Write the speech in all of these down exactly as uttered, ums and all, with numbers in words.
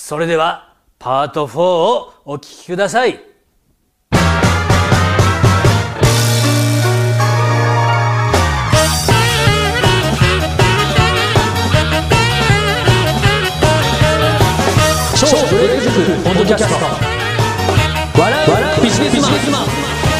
それではパートフォーをお聞きください。超ブレイク塾ポッドキャスト笑うビジネスマン。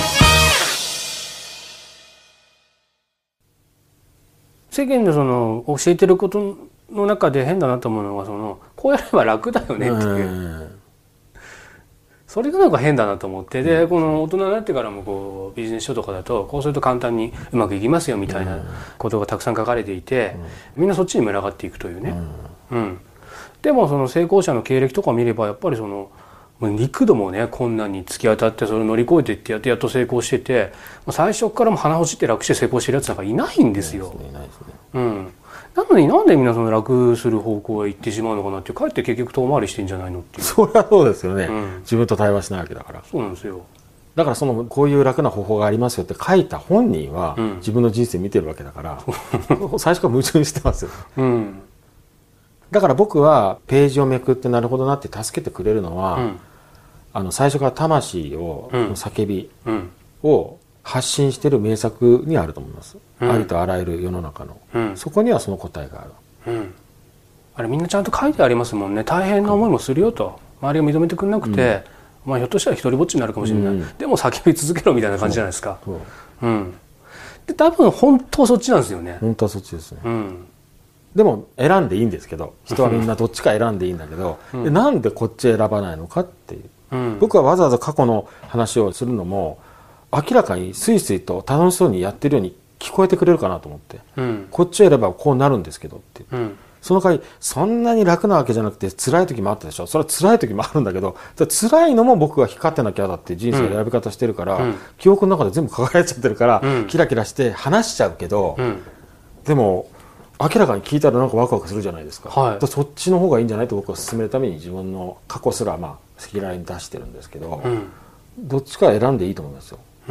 世間でその教えてることの中で変だなと思うのが、そのこうやれば楽だよねっていう、それがなんか変だなと思って、でこの大人になってからもこうビジネス書とかだとこうすると簡単にうまくいきますよみたいなことがたくさん書かれていて、みんなそっちに群がっていくというね、うん、でもその成功者の経歴とかを見ればやっぱりその幾度もね困難に突き当たってそれを乗り越えていってやってやっと成功してて、最初からも鼻ほじって楽して成功してるやつなんかいないんですよ。うん、なのになんでみんなその楽する方向へ行ってしまうのかなって、かえって結局遠回りしてんじゃないのっていう。 そりゃそうですよね、 うん、 自分と対話しないわけだから。 そうなんですよ。 だからそのこういう楽な方法がありますよって書いた本人は、うん、自分の人生見てるわけだから最初から矛盾してますよ、うん、だから僕はページをめくってなるほどなって助けてくれるのは、うん、あの最初から魂を、うん、叫びを発信してる名作にあると思います、うん、ありとあらゆる世の中の、うん、そこにはその答えがある、うん、あれみんなちゃんと書いてありますもんね。大変な思いもするよと、周りが認めてくれなくて、うん、まあひょっとしたら一人ぼっちになるかもしれない、うん、でも叫び続けろみたいな感じじゃないですか。そうそう、うん、で多分本当はそっちなんですよね。 本当はそっちですね、うん、でも選んでいいんですけど、人はみんなどっちか選んでいいんだけど、うん、でなんでこっち選ばないのかっていう、うん、僕はわざわざ過去の話をするのも明らかにスイスイと楽しそうにやってるように聞こえてくれるかなと思って、うん、こっちを選べばこうなるんですけどって、うん、その代わりそんなに楽なわけじゃなくて辛い時もあったでしょ。それは辛い時もあるんだけど、辛いのも僕が光ってなきゃだって人生の選び方してるから、うん、記憶の中で全部輝いちゃってるから、うん、キラキラして話しちゃうけど、うん、でも明らかに聞いたらなんかワクワクするじゃないですか、はい、そっちの方がいいんじゃないと僕は進めるために自分の過去すらまあ赤裸々に出してるんですけど、うん、どっちか選んでいいと思いますよ。うん、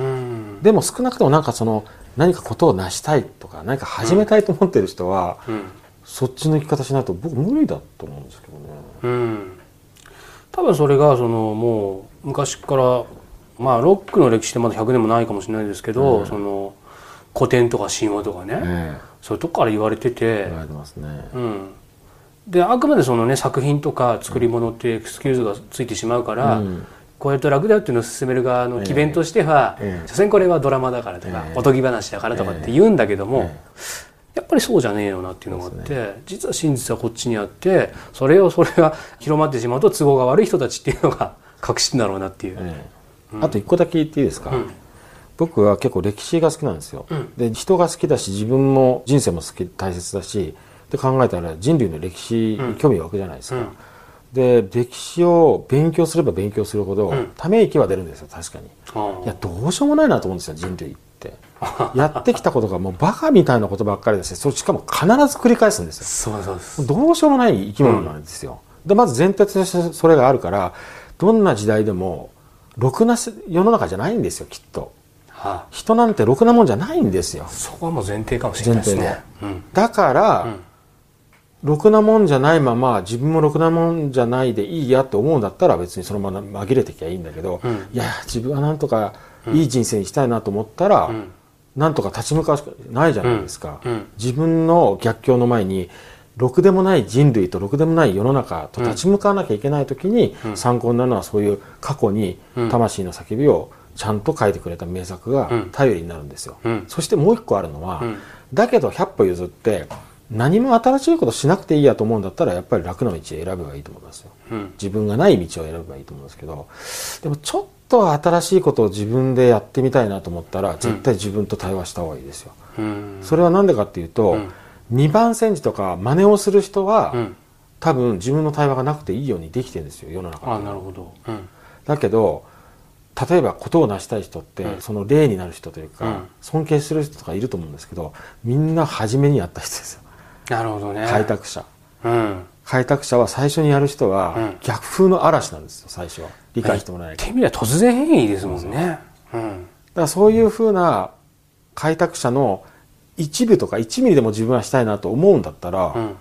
でも少なくともなんかその何かことを成したいとか何か始めたいと思ってる人は、うん、そっちの生き方しないと僕無理だと思うんですけどね、うん、 多分それがそのもう昔からまあロックの歴史ってまだひゃくねんもないかもしれないですけど、うん、その古典とか神話とかね、えー、そういうとこから言われてて、 言われてますね、 うん、であくまでそのね作品とか作り物ってエクスキューズがついてしまうから、うん、こうやって楽だよっていうのを進める側の機弁としては、えー、所詮これはドラマだからとか、えー、おとぎ話だからとかって言うんだけども、えーえー、やっぱりそうじゃねえよなっていうのがあって、ね、実は真実はこっちにあって、それをそれが広まってしまうと都合が悪い人たちっていうのが隠してんだろうなっていう、えーうん、あと一個だけ言っていいですか、うん、僕は結構歴史が好きなんですよ、うん、で人が好きだし自分も人生も好き大切だしで考えたら人類の歴史に興味湧くじゃないですか、うんうん、で歴史を勉強すれば勉強するほど、うん、ため息は出るんですよ。確かにいやどうしようもないなと思うんですよ。人類ってやってきたことがもうバカみたいなことばっかりですし、それしかも必ず繰り返すんですよ。そうそうです。どうしようもない生き物なんですよ、うん、でまず前提としてそれがあるから、どんな時代でもろくな世の中じゃないんですよきっと、はあ、人なんてろくなもんじゃないんですよ。 そこはもう前提かもしれないですね、うん、 だから、うん、ろくなもんじゃないまま自分もろくなもんじゃないでいいやと思うんだったら別にそのまま紛れてきゃいいんだけど、うん、いや自分はなんとかいい人生にしたいなと思ったら、うん、なんとか立ち向かうしかないじゃないですか、うんうん、自分の逆境の前にろくでもない人類とろくでもない世の中と立ち向かわなきゃいけない時に参考になるのはそういう過去に魂の叫びをちゃんと書いてくれた名作が頼りになるんですよ、うん、そしてもう一個あるのは、うん、だけどひゃっぽ譲って何も新しいことしなくていいやと思うんだったらやっぱり楽な道を選べばいいと思いますよ、うん、自分がない道を選べばいいと思うんですけど、でもちょっと新しいことを自分でやってみたいなと思ったら絶対自分と対話した方がいいですよ、うん、それは何でかっていうと、うん、にばん煎じとか真似をする人は、うん、多分自分の対話がなくていいようにできてるんですよ世の中で。 あ、なるほど、うん、だけど例えばことを成したい人って、うん、その例になる人というか、うん、尊敬する人とかいると思うんですけど、みんな初めにやった人ですよ。 なるほどね。 開拓者、 うん、 開拓者は最初にやる人は、うん、逆風の嵐なんですよ。最初は理解してもらえない。 って意味では突然変異ですもんね、うん、だからそういう風な開拓者の一部とかいちミリでも自分はしたいなと思うんだったら、うん、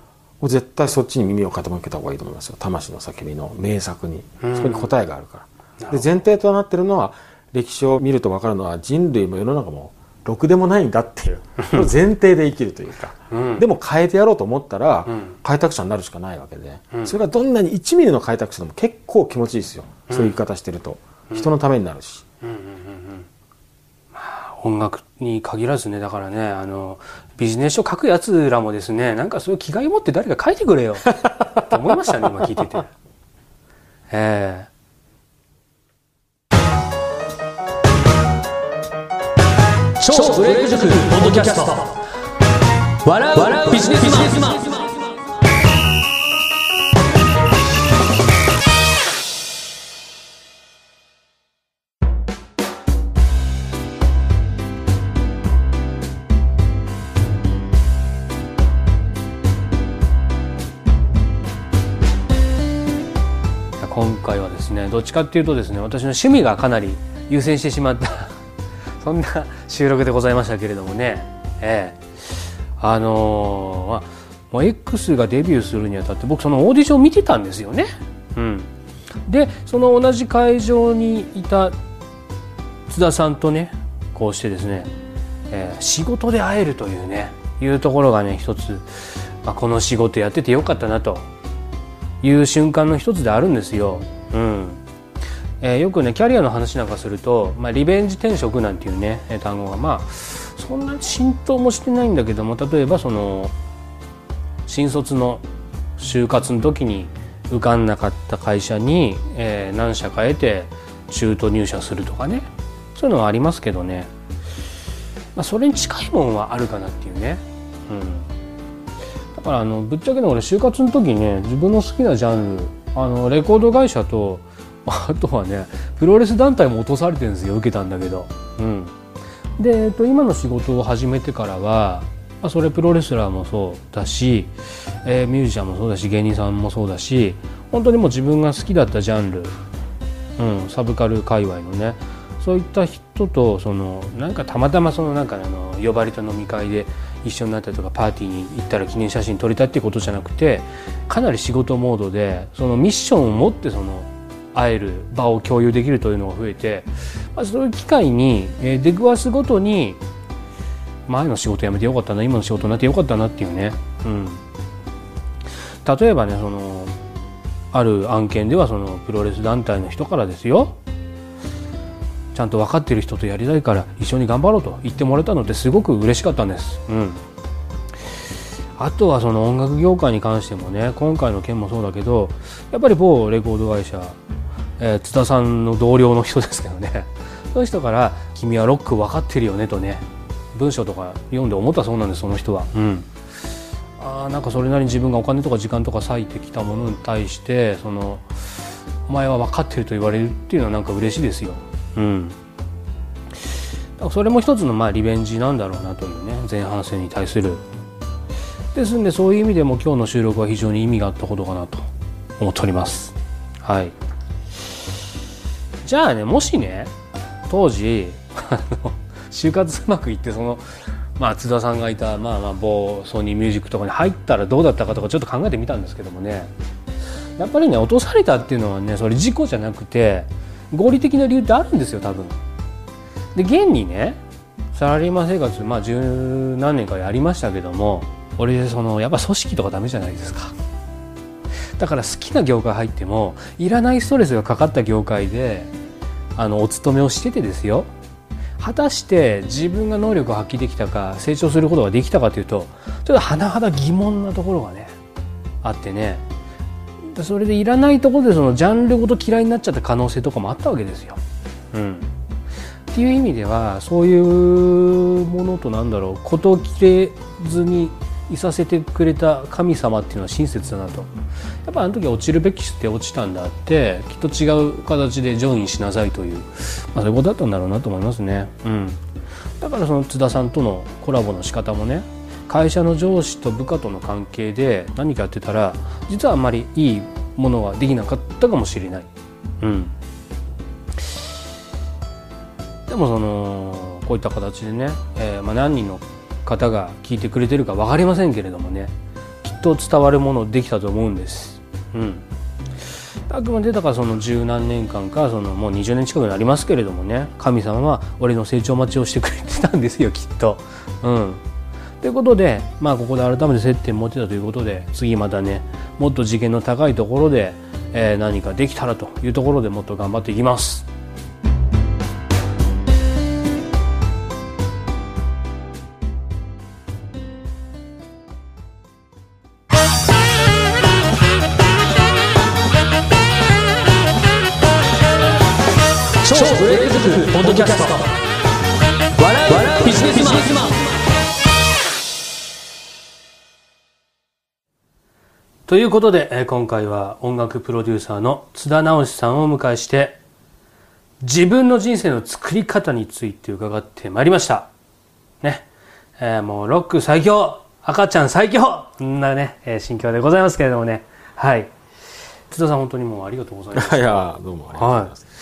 う絶対そっちに耳を傾けた方がいいと思いますよ。魂の叫びの名作に、そこに答えがあるから。で前提となってるのは、歴史を見ると分かるのは、人類も世の中もろくでもないんだっていう前提で生きるというか、うん、でも変えてやろうと思ったら、うん、開拓者になるしかないわけで、うん、それがどんなにいちミリの開拓者でも結構気持ちいいですよ、うん、そういう言い方してると、うん、人のためになるし、うんうんうんうん、 まあ、音楽に限らずね、だからね、あのビジネス書書くやつらもですね、なんかそういう気概を持って誰か書いてくれよと思いましたね、今聞いてて。えー超ブレイク塾ポッドキャスト、笑う笑うビジネスマン。今回はですね、どっちかっていうとですね、私の趣味がかなり優先してしまったそんな収録でございましたけれどもね、ええ、あのー、もう X がデビューするにあたって僕そのオーディションを見てたんですよね、うん、でその同じ会場にいた津田さんとね、こうしてですね、えー、仕事で会えるというねいうところがね一つ、まあ、この仕事やっててよかったなという瞬間の一つであるんですよ、うん。えー、よくねキャリアの話なんかすると、まあ、リベンジ転職なんていうね単語がまあそんなに浸透もしてないんだけども、例えばその新卒の就活の時に受かんなかった会社に、えー、何社か得て中途入社するとかね、そういうのはありますけどね、まあ、それに近いもんはあるかなっていうね、うん、だからあのぶっちゃけね俺就活の時にね自分の好きなジャンルあのレコード会社とあとはねプロレス団体も落とされてるんですよ、受けたんだけど、うん、で、えっと、今の仕事を始めてからは、まあ、それプロレスラーもそうだし、えー、ミュージシャンもそうだし芸人さんもそうだし、本当にもう自分が好きだったジャンル、うん、サブカル界隈のねそういった人とそのなんかたまたまそのなんかあの呼ばれた飲み会で一緒になったりとかパーティーに行ったら記念写真撮りたいっていうことじゃなくて、かなり仕事モードでそのミッションを持ってその会える場を共有できるというのが増えて、まあ、そういう機会に出くわすごとに前の仕事辞めてよかったな、今の仕事になってよかったなっていうね、うん、例えばねそのある案件ではそのプロレス団体の人からですよ、ちゃんと分かってる人とやりたいから一緒に頑張ろうと言ってもらえたのってすごく嬉しかったんです、うん、あとはその音楽業界に関してもね、今回の件もそうだけどやっぱり某レコード会社、えー、津田さんの同僚の人ですけどね、そういう人から君はロック分かってるよねとね文章とか読んで思ったそうなんです、その人は、うん、あなんかそれなりに自分がお金とか時間とか割いてきたものに対してそのお前は分かってると言われるっていうのはなんか嬉しいですよ、うん、だからそれも一つのまあリベンジなんだろうなというね、前半戦に対する。ですんでそういう意味でも今日の収録は非常に意味があったことかなと思っております。はい。じゃあね、もしね当時就活うまくいってそのまあ津田さんがいたまあまあ某ソニーミュージックとかに入ったらどうだったかとかちょっと考えてみたんですけどもね、やっぱりね落とされたっていうのはねそれ事故じゃなくて合理的な理由ってあるんですよ多分。で現にねサラリーマン生活まあ十何年かやりましたけども、俺そのやっぱ組織とかダメじゃないですか。だから好きな業界入ってもいらないストレスがかかった業界であのお勤めをしててですよ、果たして自分が能力を発揮できたか成長することができたかというとちょっと甚だ疑問なところがねあってね、それでいらないところでそのジャンルごと嫌いになっちゃった可能性とかもあったわけですよ、うん、っていう意味ではそういうものとなんだろう事を切れずにいさせてくれた神様っていうのは親切だなと。やっぱあの時落ちるべきして落ちたんだってきっと違う形でジョインしなさいという、まあ、そういうことだったんだろうなと思いますね、うん、だからその津田さんとのコラボの仕方もね会社の上司と部下との関係で何かやってたら実はあんまりいいものができなかったかもしれない、うん、でもそのこういった形でね、えーまあ、何人の方が聞いてくれてるか分かりませんけれどもね、きっっと伝わるものできたと思うんです。うん、あくまでだからその十何年間かそのもうにじゅうねん近くになりますけれどもね、神様は俺の成長待ちをしてくれてたんですよきっと。うん、ということで、まあここで改めて接点持ってたということで、次またねもっと次元の高いところで、えー、何かできたらというところでもっと頑張っていきます。超ブレイクスルーポッドキャスト、笑うビジネスマン。ということで、今回は音楽プロデューサーの津田直さんをお迎えして、自分の人生の作り方について伺ってまいりましたね。えー、もうロック最強、赤ちゃん最強、そんなね、えー、心境でございますけれどもね。はい、津田さん本当にもうありがとうございます。 いやどうもありがとうございます。はい、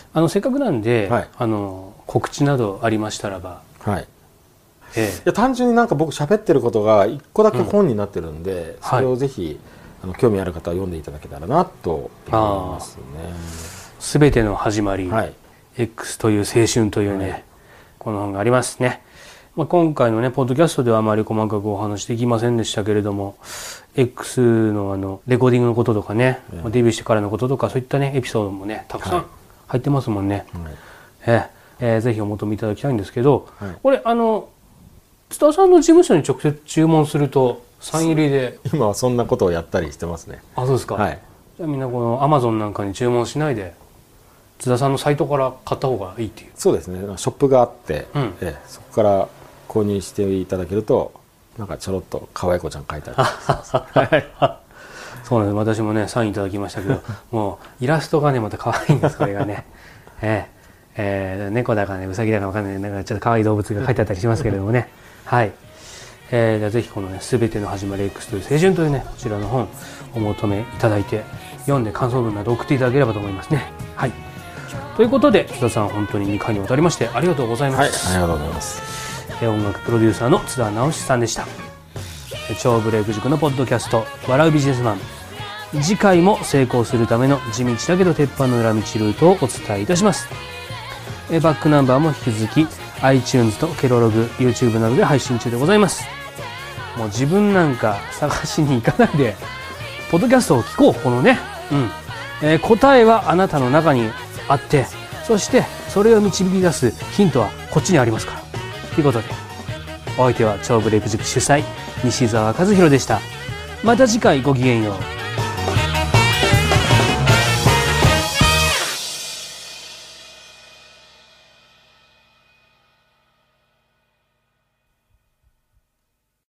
あのせっかくなんで、 はい、あの告知などありましたらば。 はい、ええ、いや単純になんか僕喋ってることが一個だけ本になってるんで、うん、それをぜひ、はい、あの興味ある方は読んでいただけたらなと思いますね。 すべての始まり、 はい、 X という青春というね、はい、この本がありますね。まあ、今回のねポッドキャストではあまり細かくお話できませんでしたけれども、 X のあのレコーディングのこととかね、ええ、デビューしてからのこととかそういったねエピソードもねたくさん、はい、入ってますもんね。はい、えええー、ぜひお求めいただきたいんですけど、はい、これあの津田さんの事務所に直接注文するとサイン入りで。 今はそんなことをやったりしてますね。 あ、そうですか。はい、じゃあみんなこのアマゾンなんかに注文しないで津田さんのサイトから買った方がいいっていう。 そうですね、ショップがあって、うん、ええ、そこから購入していただけるとなんかちょろっと可愛い子ちゃん書いてありますそうなんです。私もねサインいただきましたけどもうイラストがねまた可愛いんです。これがねえええー、猫だかねウサギだか分かんないなんかちょっと可愛い動物が書いてあったりしますけれどもねはい、えー、じゃあぜひこのね全ての始まり X という青春というねこちらの本お求めいただいて読んで感想文など送っていただければと思いますね。はい、ということで津田さん本当ににかいにわたりましてありがとうございます。 はい、ありがとうございます。 えー、音楽プロデューサーの津田直さんでした。超ブレイク塾のポッドキャスト笑うビジネスマン、次回も成功するための地道だけど鉄板の裏道ルートをお伝えいたします。えバックナンバーも引き続き iTunes とケロログ YouTube などで配信中でございます。もう自分なんか探しに行かないでポッドキャストを聞こう。このね、うんえー、答えはあなたの中にあって、そしてそれを導き出すヒントはこっちにありますからということで、お相手は超ブレイク塾主催西澤和弘でした。また次回ごきげんよう。